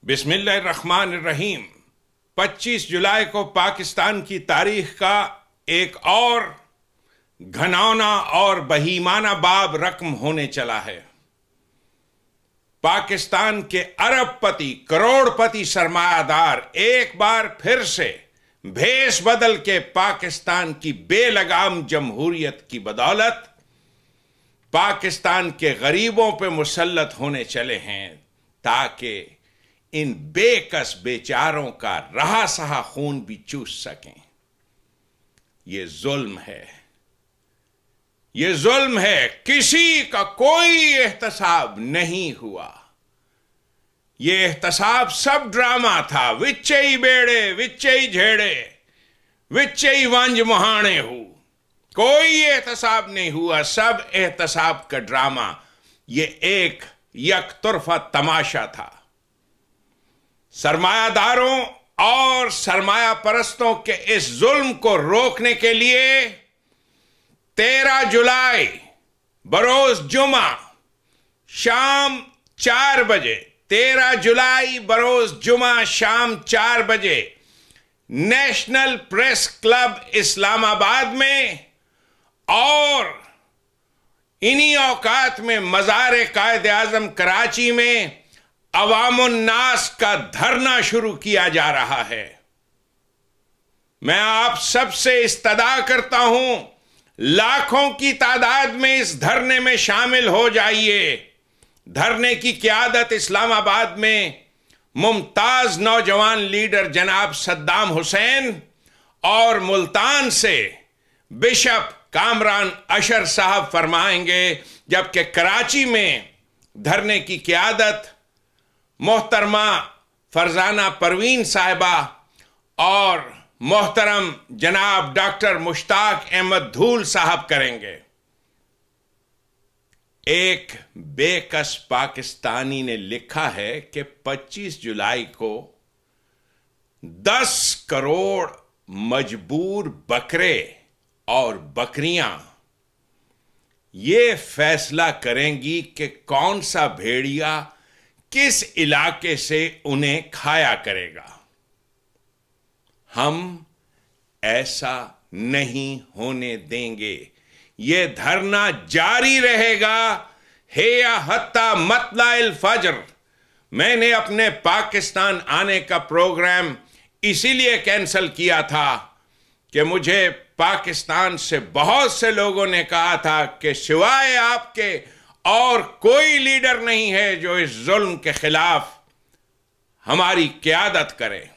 बिस्मिल्लाहिर्रहमानिर्रहीम। 25 जुलाई को पाकिस्तान की तारीख का एक और घनौना और बहीमाना बाब रकम होने चला है। पाकिस्तान के अरबपति, करोड़पति सरमायादार एक बार फिर से भेष बदल के पाकिस्तान की बेलगाम जमहूरियत की बदौलत पाकिस्तान के गरीबों पे मुसल्लत होने चले हैं, ताकि इन बेकस बेचारों का रहा सहा खून भी चूस सकें। ये जुल्म है, ये जुल्म है। किसी का कोई एहतसाब नहीं हुआ। ये एहतसाब सब ड्रामा था। विच्चई बेड़े विच्चई झेड़े विच्चई वंज मुहाने हूं। कोई एहतसाब नहीं हुआ, सब एहतसाब का ड्रामा। ये एक यकतरफा तमाशा था। सरमायादारों और सरमाया परस्तों के इस जुल्म को रोकने के लिए 13 जुलाई बरोज जुमा शाम 4 बजे 13 जुलाई बरोज जुमा शाम 4 बजे नेशनल प्रेस क्लब इस्लामाबाद में और इन्हीं औकात में मज़ार कायद-ए-आज़म कराची में अवामुन्नास का धरना शुरू किया जा रहा है। मैं आप सबसे इस्तदा करता हूं, लाखों की तादाद में इस धरने में शामिल हो जाइए। धरने की क़यादत इस्लामाबाद में मुमताज नौजवान लीडर जनाब सद्दाम हुसैन और मुल्तान से बिशप कामरान अशर साहब फरमाएंगे, जबकि कराची में धरने की क़यादत मोहतरमा फरजाना परवीन साहिबा और मोहतरम जनाब डॉक्टर मुश्ताक अहमद धूल साहब करेंगे। एक बेकस पाकिस्तानी ने लिखा है कि 25 जुलाई को 10 करोड़ मजबूर बकरे और बकरियां ये फैसला करेंगी कि कौन सा भेड़िया किस इलाके से उन्हें खाया करेगा। हम ऐसा नहीं होने देंगे। ये धरना जारी रहेगा हेया हत्ता मतलाइल फजर। मैंने अपने पाकिस्तान आने का प्रोग्राम इसीलिए कैंसिल किया था कि मुझे पाकिस्तान से बहुत से लोगों ने कहा था कि सिवाय आपके और कोई लीडर नहीं है जो इस जुल्म के खिलाफ हमारी क़यादत करे।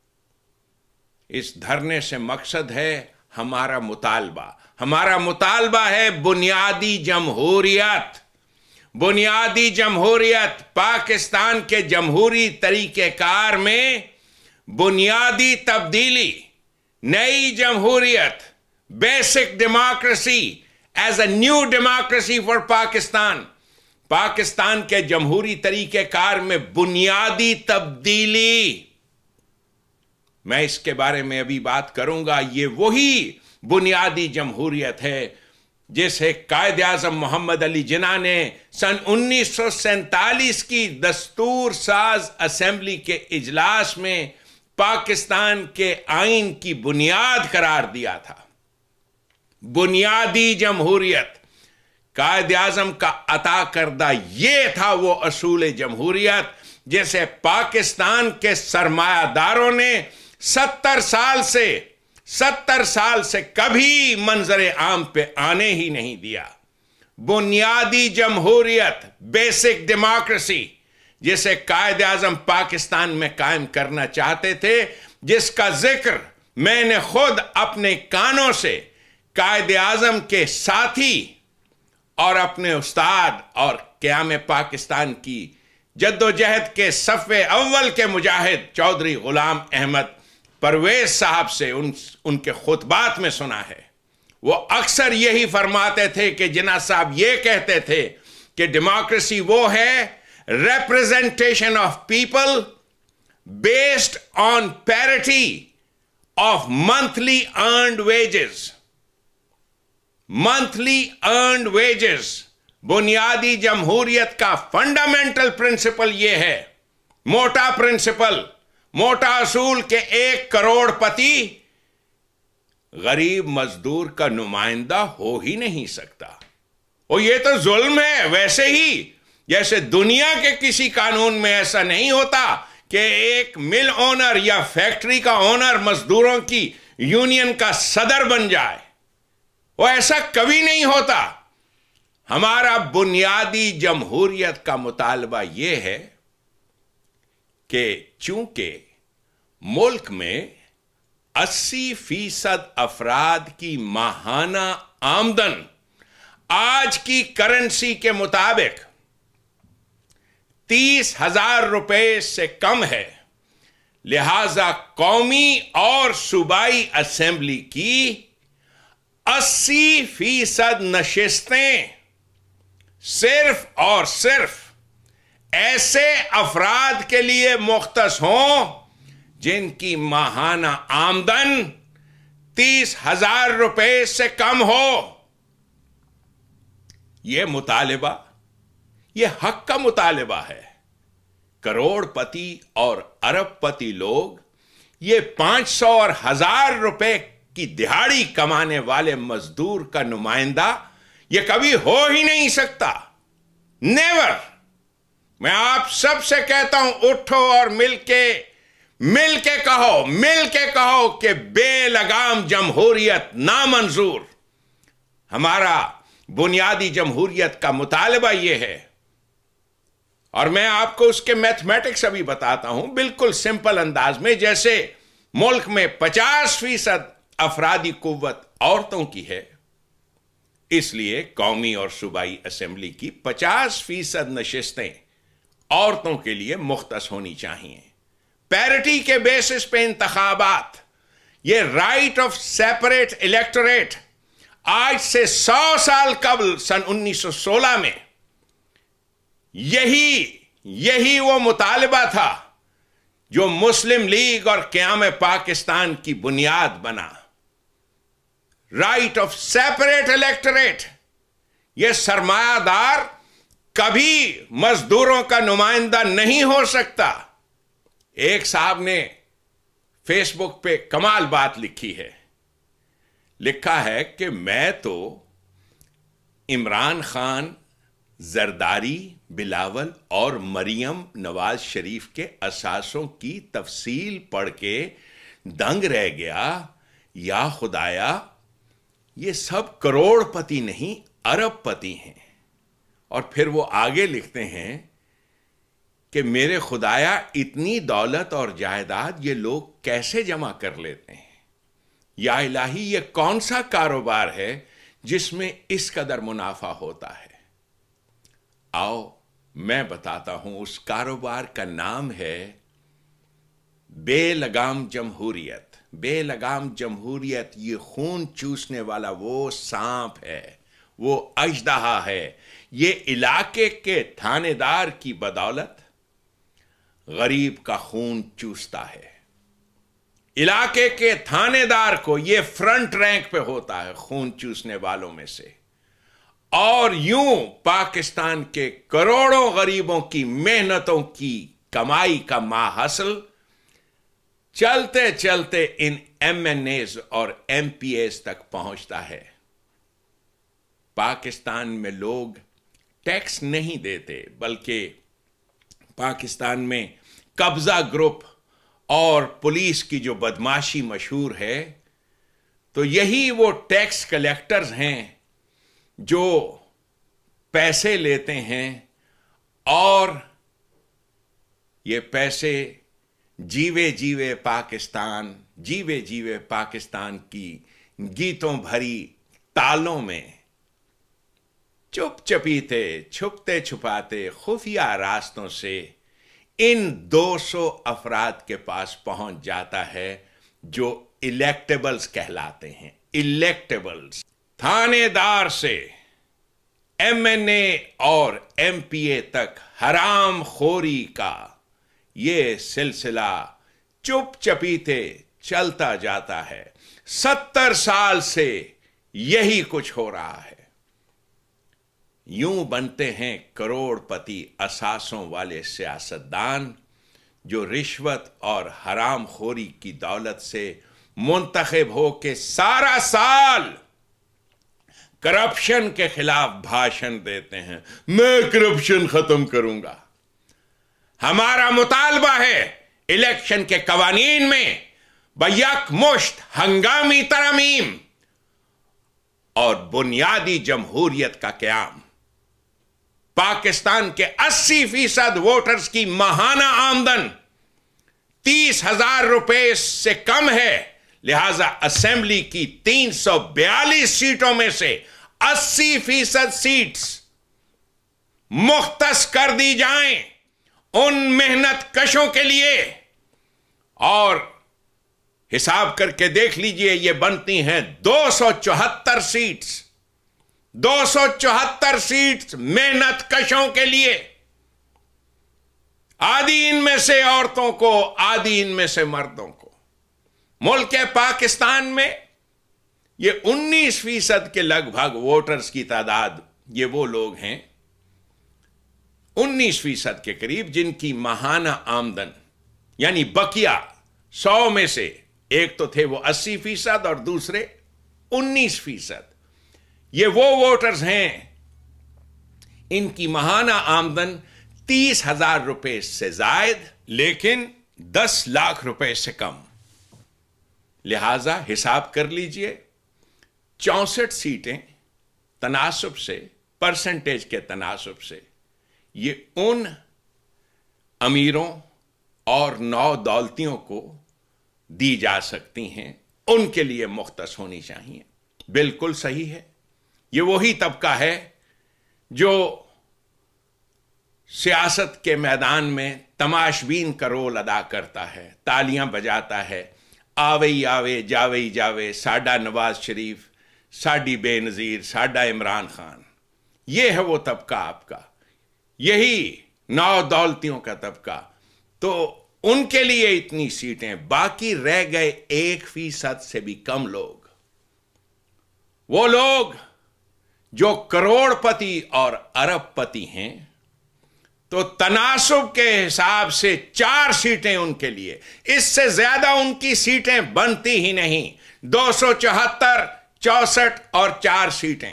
इस धरने से मकसद है हमारा मुतालबा है बुनियादी जमहूरियत। बुनियादी जमहूरियत, पाकिस्तान के जमहूरी तरीक़ेकार में बुनियादी तब्दीली, नई जमहूरियत, basic democracy as a new democracy for Pakistan. Pakistan के जमहूरी तरीक़ेकार में बुनियादी तब्दीली, मैं इसके बारे में अभी बात करूंगा। ये वही बुनियादी जमहूरियत है जिसे कायद-ए-आज़म मोहम्मद अली जिन्ना ने सन 1947 की दस्तूर साज असेंबली के इजलास में पाकिस्तान के आइन की बुनियाद करार दिया था। बुनियादी जमहूरियत, कायद-ए-आज़म का अता करदा ये था वो असूल जमहूरियत जिसे पाकिस्तान के सरमायादारों ने 70 साल से कभी मंजर आम पे आने ही नहीं दिया। बुनियादी जमहूरियत, बेसिक डेमोक्रेसी, जिसे कायद-ए-आज़म पाकिस्तान में कायम करना चाहते थे, जिसका जिक्र मैंने खुद अपने कानों से कायद-ए-आज़म के साथी और अपने उस्ताद और क़याम पाकिस्तान की जद्दोजहद के सफ़े अव्वल के मुजाहिद चौधरी गुलाम अहमद परवेज साहब से उनके खुतबात में सुना है। वो अक्सर यही फरमाते थे कि जिन्ना साहब ये कहते थे कि डेमोक्रेसी वो है representation of people based on parity of monthly earned wages. Monthly earned wages बुनियादी जमहूरियत का फंडामेंटल प्रिंसिपल यह है। मोटा प्रिंसिपल, मोटा असूल के 1 करोड़पति गरीब मजदूर का नुमाइंदा हो ही नहीं सकता। और ये तो जुल्म है। वैसे ही जैसे दुनिया के किसी कानून में ऐसा नहीं होता कि एक मिल ओनर या फैक्ट्री का ओनर मजदूरों की यूनियन का सदर बन जाए, वो ऐसा कभी नहीं होता। हमारा बुनियादी जमहूरियत का मुतालबा यह है कि चूंकि मुल्क में 80% अफराद की माहाना आमदन आज की करेंसी के मुताबिक 30,000 रुपए से कम है, लिहाजा कौमी और सूबाई असेंबली की 80% नशिस्तें सिर्फ और सिर्फ ऐसे अफराद के लिए मुख्तस हों जिनकी माहाना आमदन 30,000 रुपए से कम हो। यह मुतालिबा, यह हक का मुतालिबा है। करोड़पति और अरबपति लोग ये 500 और 1000 रुपए की दिहाड़ी कमाने वाले मजदूर का नुमाइंदा ये कभी हो ही नहीं सकता। नेवर। मैं आप सबसे कहता हूं, उठो और मिलके कहो कि बेलगाम जमहूरियत नामंजूर। हमारा बुनियादी जमहूरियत का मुतालबा यह है, और मैं आपको उसके मैथमेटिक्स अभी बताता हूं बिल्कुल सिंपल अंदाज में। जैसे मुल्क में 50% अफरादी कुव्वत औरतों की है, इसलिए कौमी और सूबाई असेंबली की 50% नशिस्तें औरतों के लिए मुख्तस होनी चाहिए। पैरिटी के बेसिस पे इंतखाबात, ये राइट ऑफ सेपरेट इलेक्टोरेट आज से 100 साल कबल सन 1916 में यही वो मुतालिबा था जो मुस्लिम लीग और क़याम पाकिस्तान की बुनियाद बना। Right of separate electorate. यह सरमायादार कभी मजदूरों का नुमाइंदा नहीं हो सकता। एक साहब ने फेसबुक पे कमाल बात लिखी है। लिखा है कि मैं तो इमरान खान, जरदारी, बिलावल और मरियम नवाज शरीफ के असासों की तफसील पढ़ के दंग रह गया। या खुदाया, ये सब करोड़पति नहीं अरबपति हैं। और फिर वो आगे लिखते हैं कि मेरे खुदाया, इतनी दौलत और जायदाद ये लोग कैसे जमा कर लेते हैं? या इलाही, ये कौन सा कारोबार है जिसमें इस कदर मुनाफा होता है? आओ मैं बताता हूं। उस कारोबार का नाम है बेलगाम जमहूरियत। बेलगाम जमहूरियत ये खून चूसने वाला वो सांप है, वो अजदहा है। ये इलाके के थानेदार की बदौलत गरीब का खून चूसता है। इलाके के थानेदार को ये फ्रंट रैंक पे होता है खून चूसने वालों में से। और यूं पाकिस्तान के करोड़ों गरीबों की मेहनतों की कमाई का माहसल चलते चलते इन MNAs और MPAs तक पहुंचता है। पाकिस्तान में लोग टैक्स नहीं देते, बल्कि पाकिस्तान में कब्जा ग्रुप और पुलिस की जो बदमाशी मशहूर है, तो यही वो टैक्स कलेक्टर्स हैं जो पैसे लेते हैं और ये पैसे जीवे जीवे पाकिस्तान की गीतों भरी तालों में चुपचपीते छुपते छुपाते खुफिया रास्तों से इन 200 अफराद के पास पहुंच जाता है जो इलेक्टेबल्स कहलाते हैं। इलेक्टेबल्स। थानेदार से MNA और MPA तक हराम खोरी का ये सिलसिला चुपचपीते चलता जाता है। 70 साल से यही कुछ हो रहा है। यूं बनते हैं करोड़पति असासों वाले सियासतदान جو رشوت اور حرام خوری کی دولت سے منتخب ہو کے سارا سال کرپشن کے خلاف بھاشن دیتے ہیں، میں کرپشن ختم کروں گا۔ ہمارا مطالبہ ہے الیکشن کے قوانین میں بیک مشت ہنگامی ترمیم اور بنیادی جمہوریت کا قیام۔ پاکستان کے 80% ووٹرز کی ماہانہ آمدن 30,000 روپے سے کم ہے، لہذا اسمبلی کی 342 سیٹوں میں سے 80% سیٹس مختص کر دی جائیں ان محنت کشوں کے لیے، اور حساب کر کے دیکھ لیجئے یہ بنتی ہیں 274 سیٹس، 274 سیٹس محنت کشوں کے لیے، آدھی ان میں سے عورتوں کو، آدھی ان میں سے مردوں کو۔ ملک پاکستان میں یہ 19% کے لگ بھگ ووٹرز کی تعداد، یہ وہ لوگ ہیں 19% کے قریب جن کی ماہانہ آمدن یعنی بقیہ 100 میں سے ایک تو تھے وہ 80% اور دوسرے 19%، یہ وہ ووٹرز ہیں ان کی ماہانہ آمدن 30,000 روپے سے زائد لیکن 10 لاکھ روپے سے کم۔ لہذا حساب کر لیجئے 64 سیٹیں تناسب سے، پرسنٹیج کے تناسب سے، یہ ان امیروں اور نو دولتیوں کو دی جا سکتی ہیں، ان کے لیے مختص ہونی چاہیے۔ بالکل صحیح ہے، یہ وہی طبقہ ہے جو سیاست کے میدان میں تماشبین کا رول ادا کرتا ہے، تالیاں بجاتا ہے، آوے آوے جاوے جاوے، ساڈا نواز شریف، ساڈی بے نظیر، ساڈا عمران خان۔ یہ ہے وہ طبقہ آپ کا، یہی نو دولتیوں کا طبقہ۔ تو ان کے لیے اتنی سیٹیں، باقی رہ گئے 1% سے بھی کم لوگ، وہ لوگ جو کروڑ پتی اور ارب پتی ہیں، تو تناسب کے حساب سے 4 سیٹیں ان کے لیے، اس سے زیادہ ان کی سیٹیں بنتی ہی نہیں۔ 274، 64 اور 4 سیٹیں،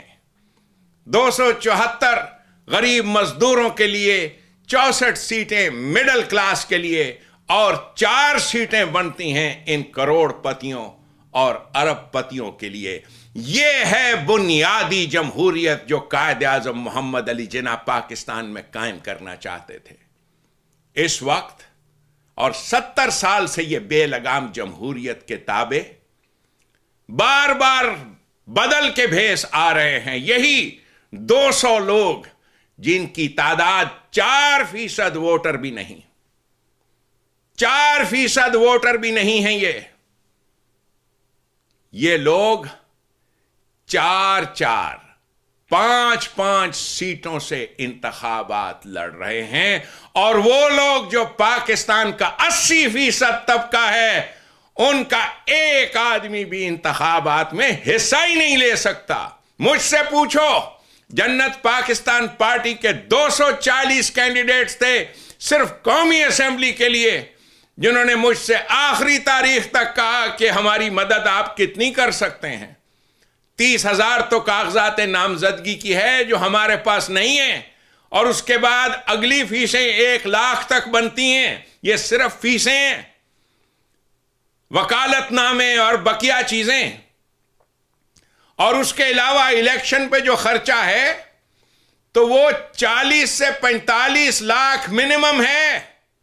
274 غریب مزدوروں کے لیے، 64 سیٹیں مڈل کلاس کے لیے، اور 4 سیٹیں بنتی ہیں ان کروڑ پتیوں اور ارب پتیوں کے لیے۔ یہ ہے بنیادی جمہوریت جو قائد اعظم محمد علی جناح پاکستان میں قائم کرنا چاہتے تھے۔ اس وقت اور 70 سال سے یہ بے لگام جمہوریت کے تابع بار بار بدل کے بھیس آ رہے ہیں۔ یہی 200 لوگ جن کی تعداد 4% ووٹر بھی نہیں، 4% ووٹر بھی نہیں ہیں، یہ لوگ 4-4، 5-5 سیٹوں سے انتخابات لڑ رہے ہیں، اور وہ لوگ جو پاکستان کا 80% طبقہ ہے، ان کا ایک آدمی بھی انتخابات میں حصہ ہی نہیں لے سکتا۔ مجھ سے پوچھو، جنت پاکستان پارٹی کے 240 کینڈیڈیٹس تھے صرف قومی اسمبلی کے لیے، جنہوں نے مجھ سے آخری تاریخ تک کہا کہ ہماری مدد آپ کتنی کر سکتے ہیں۔ 30,000 تو کاغذات نامزدگی کی ہے جو ہمارے پاس نہیں ہیں، اور اس کے بعد اگلی فیسیں 1 لاکھ تک بنتی ہیں۔ یہ صرف فیسیں ہیں، وکالت نامے اور بقیہ چیزیں، اور اس کے علاوہ الیکشن پہ جو خرچہ ہے تو وہ 40 سے 45 لاکھ منیمم ہے۔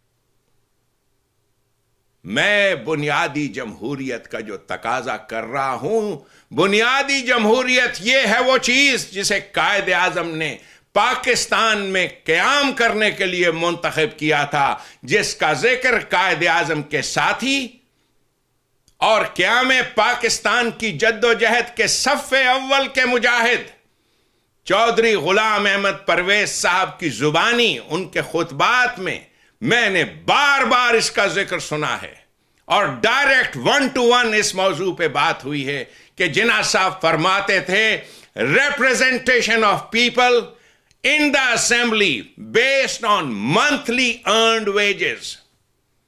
میں بنیادی جمہوریت کا جو تقاضا کر رہا ہوں، بنیادی جمہوریت یہ ہے وہ چیز جسے قائد اعظم نے پاکستان میں قیام کرنے کے لیے منتخب کیا تھا، جس کا ذکر قائد اعظم کے ساتھی اور قیام پاکستان کی جد و جہد کے صف اول کے مجاہد چودھری غلام احمد پرویز صاحب کی زبانی ان کے خطبات میں نے بار بار اس کا ذکر سنا ہے، اور ڈائریکٹ 1 to 1 اس موضوع پہ بات ہوئی ہے کہ جناح صاحب فرماتے تھے representation of people in the assembly based on monthly earned wages.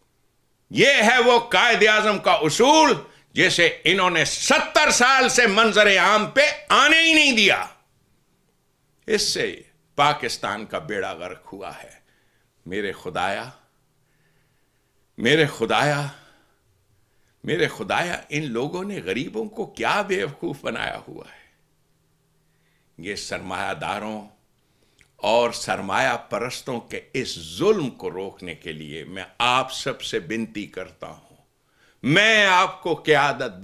یہ ہے وہ قائد اعظم کا اصول جسے انہوں نے 70 سال سے منظر عام پہ آنے ہی نہیں دیا. اس سے پاکستان کا بیڑا غرق ہوا ہے. میرے خدایا ان لوگوں نے غریبوں کو کیا بیوقوف بنایا ہوا ہے. یہ سرمایہ داروں اور سرمایہ پرستوں کے اس ظلم کو روکنے کے لیے میں آپ سب سے بنتی کرتا ہوں. میں آپ کو قیادت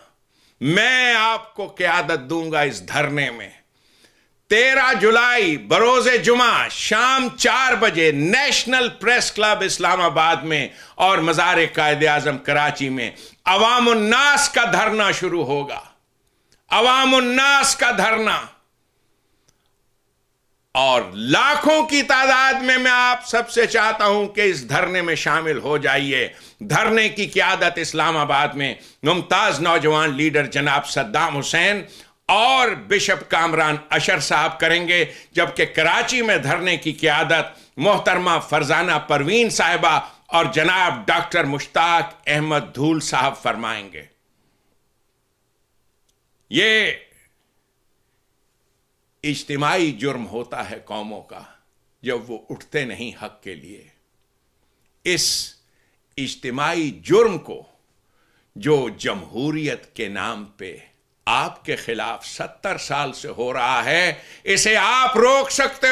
دوں گا اس دھرنے میں. 13 جولائی بروز جمعہ شام 4 بجے نیشنل پریس کلب اسلام آباد میں اور مزار قائد اعظم کراچی میں عوام الناس کا دھرنا شروع ہوگا. عوام الناس کا دھرنا. اور لاکھوں کی تعداد میں آپ سب سے چاہتا ہوں کہ اس دھرنے میں شامل ہو جائیے. دھرنے کی قیادت اسلام آباد میں ممتاز نوجوان لیڈر جناب صدام حسین اور بشپ کامران اشر صاحب کریں گے، جبکہ کراچی میں دھرنے کی قیادت محترمہ فرزانہ پروین صاحبہ اور جناب ڈاکٹر مشتاق احمد دھول صاحب فرمائیں گے. یہ اجتماعی جرم ہوتا ہے قوموں کا جب وہ اٹھتے نہیں حق کے لیے. اس اجتماعی جرم کو جو جمہوریت کے نام پہ آپ کے خلاف 70 سال سے ہو رہا ہے، اسے آپ روک سکتے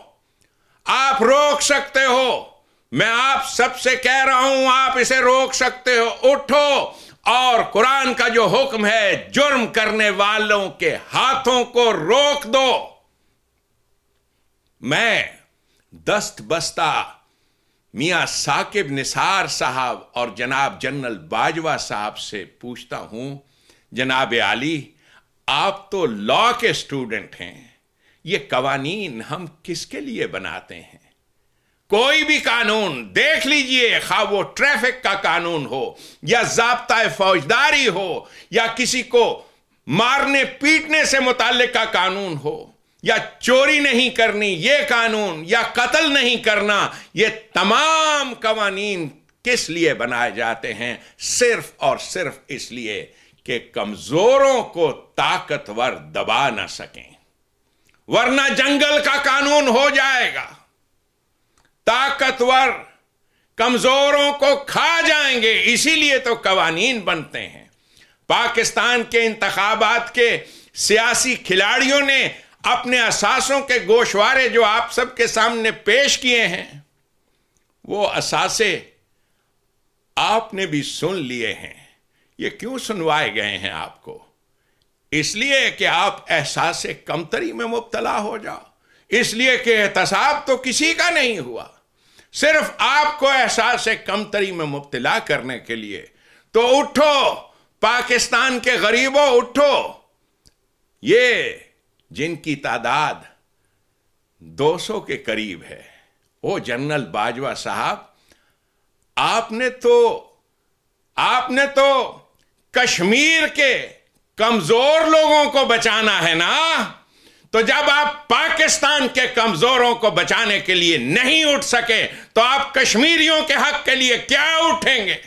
ہو. میں آپ سب سے کہہ رہا ہوں، آپ اسے روک سکتے ہو. اٹھو اور قرآن کا جو حکم ہے جرم کرنے والوں کے ہاتھوں کو روک دو. میں دست بستہ میاں ثاقب نثار صاحب اور جناب جنرل باجوہ صاحب سے پوچھتا ہوں، جناب عالی، آپ تو لا کے اسٹوڈنٹ ہیں، یہ قوانین ہم کس کے لیے بناتے ہیں؟ کوئی بھی قانون دیکھ لیجئے، خواہ وہ ٹریفک کا قانون ہو یا ضابطۂ فوجداری ہو یا کسی کو مارنے پیٹنے سے متعلق کا قانون ہو یا چوری نہیں کرنی یہ قانون یا قتل نہیں کرنا، یہ تمام قوانین کس لیے بنائے جاتے ہیں؟ صرف اور صرف اس لیے کہ کمزوروں کو طاقتور دبا نہ سکیں، ورنہ جنگل کا قانون ہو جائے گا. طاقتور کمزوروں کو کھا جائیں گے. اسی لیے تو قوانین بنتے ہیں. پاکستان کے انتخابات کے سیاسی کھلاڑیوں نے اپنے اثاثوں کے گوشوارے جو آپ سب کے سامنے پیش کیے ہیں، وہ اثاثے آپ نے بھی سن لیے ہیں. یہ کیوں سنوائے گئے ہیں آپ کو؟ اس لیے کہ آپ احساس کمتری میں مبتلا ہو جاؤ. اس لیے کہ احتساب تو کسی کا نہیں ہوا، صرف آپ کو احساس کمتری میں مبتلا کرنے کے لیے. تو اٹھو پاکستان کے غریبوں، اٹھو. یہ جن کی تعداد 200 کے قریب ہے، وہ جنرل باجوہ صاحب، آپ نے تو کشمیر کے کمزور لوگوں کو بچانا ہے نا. تو جب آپ پاکستان کے کمزوروں کو بچانے کے لیے نہیں اٹھ سکے تو آپ کشمیریوں کے حق کے لیے کیا اٹھیں گے؟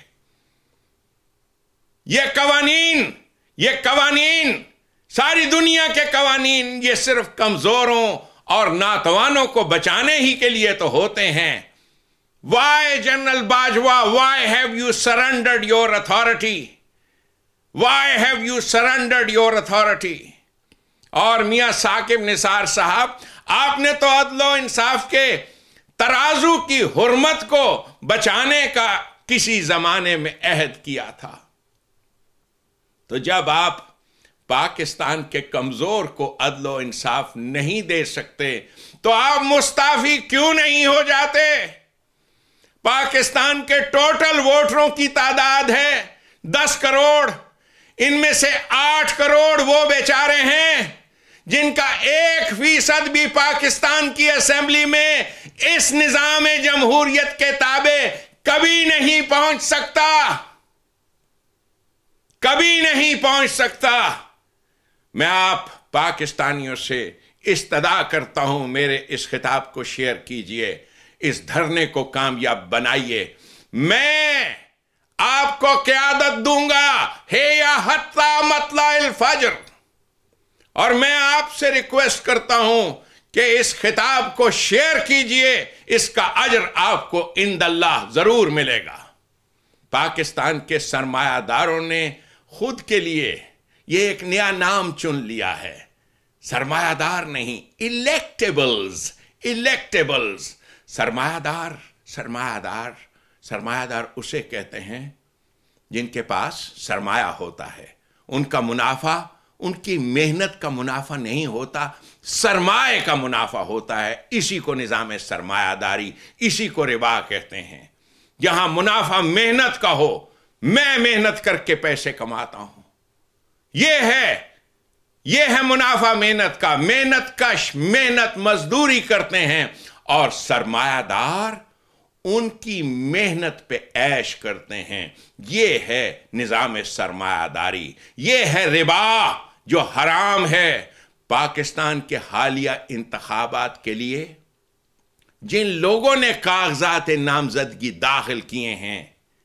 یہ قوانین ساری دنیا کے قوانین یہ صرف کمزوروں اور ناتوانوں کو بچانے ہی کے لیے تو ہوتے ہیں. Why, General Bajwa, why have you surrendered your authority? Why have you surrendered your authority? اور میاں ثاقب نثار صاحب، آپ نے تو عدل و انصاف کے ترازو کی حرمت کو بچانے کا کسی زمانے میں عہد کیا تھا. تو جب آپ پاکستان کے کمزور کو عدل و انصاف نہیں دے سکتے تو آپ مستعفی کیوں نہیں ہو جاتے؟ پاکستان کے ٹوٹل ووٹروں کی تعداد ہے 10 کروڑ. ان میں سے 8 کروڑ وہ بیچارے ہیں جن کا 1% بھی پاکستان کی اسمبلی میں اس نظام جمہوریت کے تابع کبھی نہیں پہنچ سکتا. کبھی نہیں پہنچ سکتا. میں آپ پاکستانیوں سے استدعا کرتا ہوں، میرے اس خطاب کو شیئر کیجئے، اس دھرنے کو کامیاب بنائیے. میں आपको क़यादत दूंगा हे या हत्ता मतलाइल फज्र। और मैं आपसे रिक्वेस्ट करता हूं कि इस खिताब को शेयर कीजिए, इसका अजर आपको इंदल्लाह जरूर मिलेगा। पाकिस्तान के सरमायादारों ने खुद के लिए यह एक नया नाम चुन लिया है, सरमायादार नहीं, इलेक्टेबल्स। इलेक्टेबल्स। सरमायादार सरमायादार सरमायादार उसे कहते हैं जिनके पास सरमाया होता है। उनका मुनाफा उनकी मेहनत का मुनाफा नहीं होता, सरमाए का मुनाफा होता है। इसी को निजाम सरमायादारी, इसी को रिबा कहते हैं। जहां मुनाफा मेहनत का हो, मैं मेहनत करके पैसे कमाता हूं, यह है मुनाफा मेहनत का। मेहनत कश मेहनत मजदूरी करते हैं और सरमायादार उनकी मेहनत पे ऐश करते हैं। यह है निजाम सरमायादारी, यह है रिबा जो हराम है। पाकिस्तान के हालिया इंतखाबात के लिए जिन लोगों ने कागजात नामजदगी दाखिल किए हैं,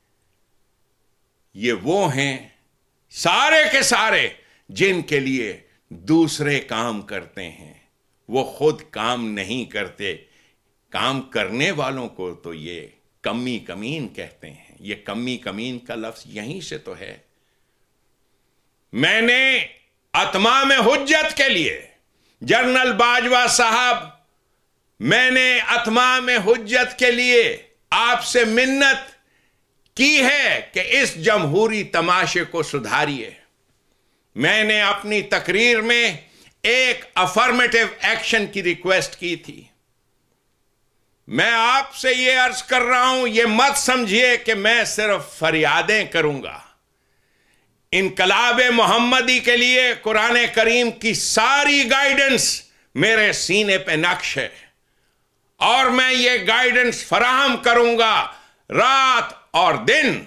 ये वो हैं सारे के सारे जिनके लिए दूसरे काम करते हैं, वो खुद काम नहीं करते। काम करने वालों को तो ये कमी कमीन कहते हैं। ये कमी कमीन का लफ्ज यहीं से तो है। मैंने अतमाम हुज्जत के लिए जनरल बाजवा साहब, मैंने अतमाम हुज्जत के लिए आपसे मिन्नत की है कि इस जमहूरी तमाशे को सुधारिए। मैंने अपनी तकरीर में एक अफर्मेटिव एक्शन की रिक्वेस्ट की थी। मैं आपसे यह अर्ज कर रहा हूं, यह मत समझिए कि मैं सिर्फ फरियादें करूंगा। इनकलाब मोहम्मदी के लिए कुरान करीम की सारी गाइडेंस मेरे सीने पे नक्श है और मैं ये गाइडेंस फराहम करूंगा रात और दिन।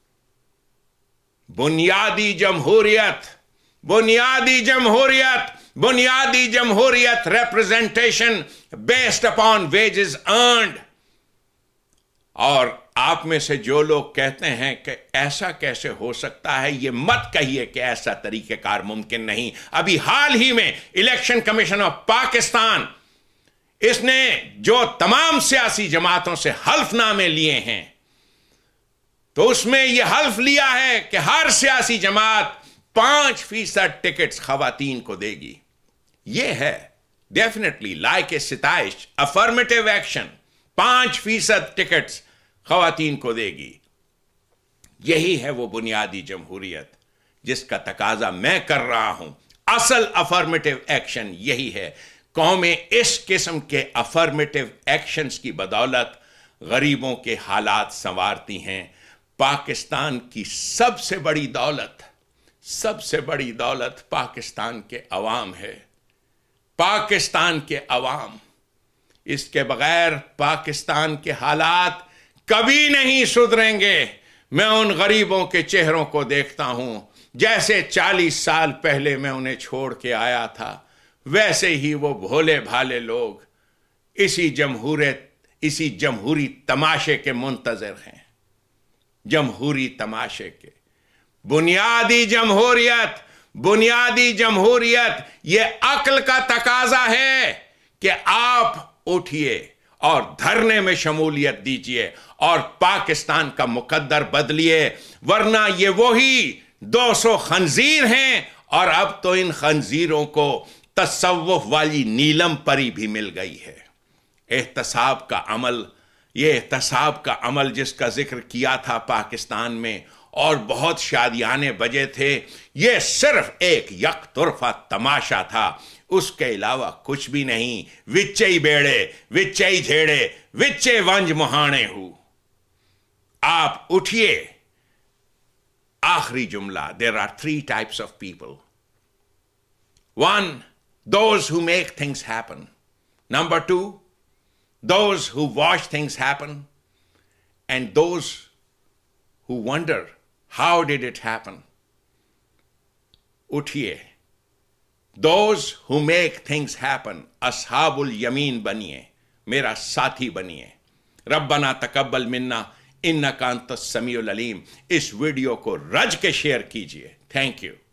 बुनियादी जमहूरियत, बुनियादी जमहूरियत, बुनियादी जमहूरियत representation based upon wages earned. और आप में से जो लोग कहते हैं कि ऐसा कैसे हो सकता है, ये मत कहिए कि ऐसा तरीक़ेकार मुमकिन नहीं। अभी हाल ही में इलेक्शन कमीशन ऑफ पाकिस्तान, इसने जो तमाम सियासी जमातों से हल्फनामे लिए हैं, तो उसमें यह हल्फ लिया है कि हर सियासी जमात 5% टिकट्स खवातीन को देगी। यह है डेफिनेटली लाइक ए सिताइश, अफर्मेटिव एक्शन। 5% टिकट्स खवातीन को देगी। यही है वो बुनियादी जमहूरियत जिसका तकाजा मैं कर रहा हूं। असल अफर्मेटिव एक्शन यही है। कौमें इस किस्म के अफर्मेटिव एक्शंस की बदौलत गरीबों के हालात संवारती हैं। पाकिस्तान की सबसे बड़ी दौलत पाकिस्तान के अवाम है। पाकिस्तान के अवाम, इसके बगैर पाकिस्तान के हालात कभी नहीं सुधरेंगे। मैं उन गरीबों के चेहरों को देखता हूं जैसे 40 साल पहले मैं उन्हें छोड़ के आया था, वैसे ही वो भोले भाले लोग इसी जमहूरी तमाशे के मुंतजर हैं। जमहूरी तमाशे के। बुनियादी जमहूरियत ये अक्ल का तकाजा है कि आप उठिए और धरने में शमूलियत दीजिए और पाकिस्तान का मुकद्दर बदलिए, वरना ये वही 200 खंजीर हैं और अब तो इन खंजीरों को तसव्वुफ वाली नीलम परी भी मिल गई है। एहतसाब का अमल, ये एहतसाब का अमल जिसका जिक्र किया था पाकिस्तान में और बहुत शादियाने बजे थे, ये सिर्फ एक यकतरफा तमाशा था, उसके अलावा कुछ भी नहीं। विच्चे बेड़े, विच्चे झेड़े, विच्चे वंज मुहाने हूं। आप उठिए। आखिरी जुमला, there are 3 types of people. 1, those who make things happen. Number 2, those who watch things happen. And those who wonder, how did it happen? उठिए। Those who make things happen, अस्हाबुल यमीन बनिए, मेरा साथी बनिए। रब्बना तकब्बल मिन्ना इन्नका अंतस समीउल अलीम। इस वीडियो को रज के शेयर कीजिए। Thank you.